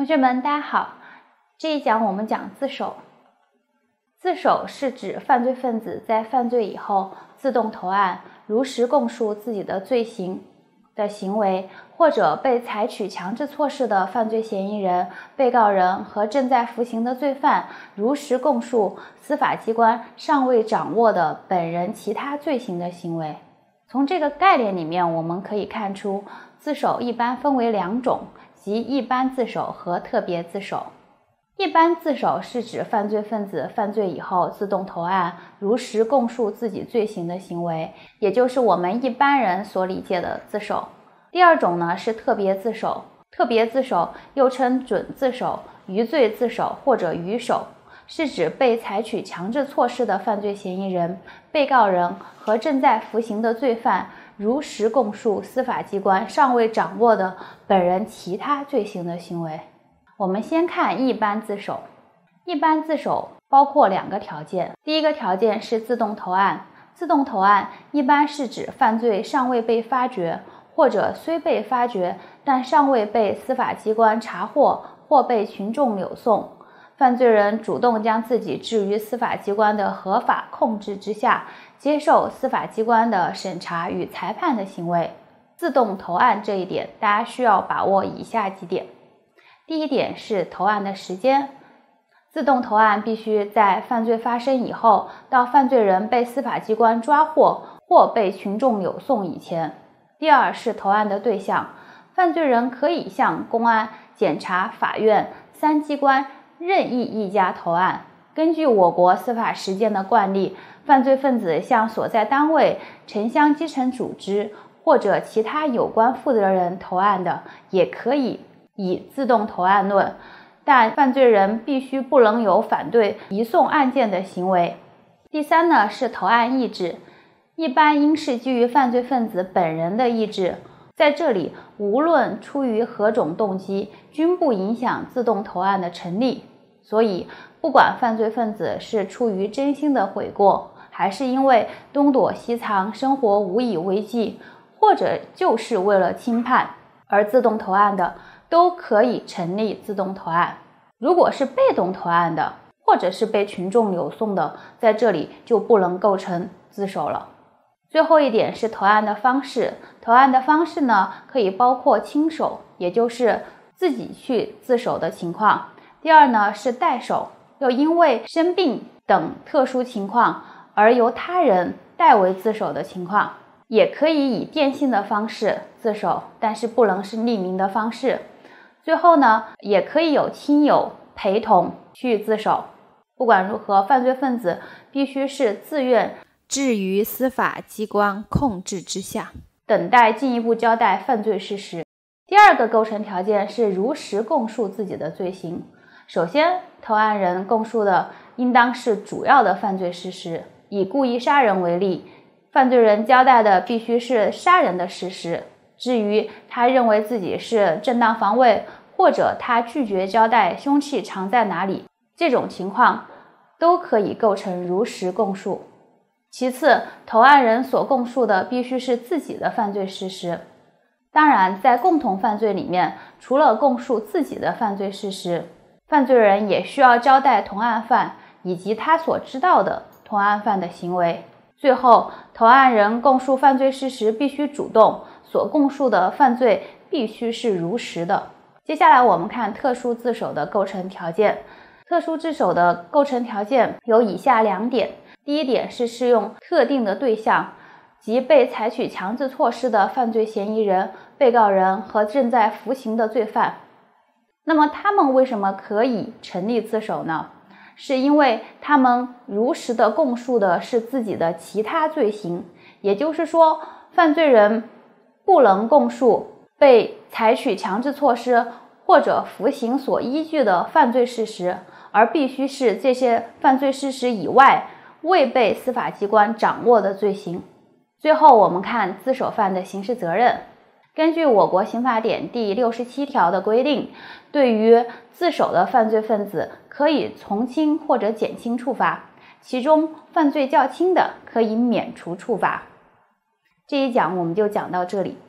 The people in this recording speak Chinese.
同学们，大家好。这一讲我们讲自首。自首是指犯罪分子在犯罪以后自动投案，如实供述自己的罪行的行为，或者被采取强制措施的犯罪嫌疑人、被告人和正在服刑的罪犯如实供述司法机关尚未掌握的本人其他罪行的行为。从这个概念里面，我们可以看出，自首一般分为两种，即一般自首和特别自首。一般自首是指犯罪分子犯罪以后自动投案，如实供述自己罪行的行为，也就是我们一般人所理解的自首。第二种呢是特别自首，特别自首又称准自首、余罪自首或者余首，是指被采取强制措施的犯罪嫌疑人、被告人和正在服刑的罪犯如实供述司法机关尚未掌握的本人其他罪行的行为。我们先看一般自首。一般自首包括两个条件，第一个条件是自动投案。自动投案一般是指犯罪尚未被发觉，或者虽被发觉，但尚未被司法机关查获或被群众扭送，犯罪人主动将自己置于司法机关的合法控制之下，接受司法机关的审查与裁判的行为。自动投案这一点，大家需要把握以下几点。第一点是投案的时间，自动投案必须在犯罪发生以后到犯罪人被司法机关抓获或被群众扭送以前。第二是投案的对象，犯罪人可以向公安、检察、法院三机关任意一家投案。根据我国司法实践的惯例，犯罪分子向所在单位、城乡基层组织或者其他有关负责人投案的，也可以以自动投案论，但犯罪人必须不能有反对移送案件的行为。第三呢是投案意志，一般应是基于犯罪分子本人的意志，在这里无论出于何种动机，均不影响自动投案的成立。所以不管犯罪分子是出于真心的悔过，还是因为东躲西藏，生活无以为继，或者就是为了轻判而自动投案的，都可以成立自动投案。如果是被动投案的，或者是被群众扭送的，在这里就不能构成自首了。最后一点是投案的方式，投案的方式呢，可以包括亲手，也就是自己去自首的情况。第二呢是代首，又因为生病等特殊情况而由他人代为自首的情况。也可以以电信的方式自首，但是不能是匿名的方式。最后呢，也可以有亲友陪同去自首。不管如何，犯罪分子必须是自愿置于司法机关控制之下，等待进一步交代犯罪事实。第二个构成条件是如实供述自己的罪行。首先，投案人供述的应当是主要的犯罪事实。以故意杀人为例，犯罪人交代的必须是杀人的事实，至于他认为自己是正当防卫，或者他拒绝交代凶器藏在哪里，这种情况都可以构成如实供述。其次，投案人所供述的必须是自己的犯罪事实。当然，在共同犯罪里面，除了供述自己的犯罪事实，犯罪人也需要交代同案犯以及他所知道的同案犯的行为。最后，投案人供述犯罪事实必须主动，所供述的犯罪必须是如实的。接下来我们看特殊自首的构成条件。特殊自首的构成条件有以下两点。第一点是适用特定的对象，即被采取强制措施的犯罪嫌疑人、被告人和正在服刑的罪犯。那么他们为什么可以成立自首呢？是因为他们如实的供述的是自己的其他罪行，也就是说，犯罪人不能供述被采取强制措施或者服刑所依据的犯罪事实，而必须是这些犯罪事实以外未被司法机关掌握的罪行。最后我们看自首犯的刑事责任。根据我国刑法典第67条的规定，对于自首的犯罪分子可以从轻或者减轻处罚，其中犯罪较轻的可以免除处罚。这一讲我们就讲到这里。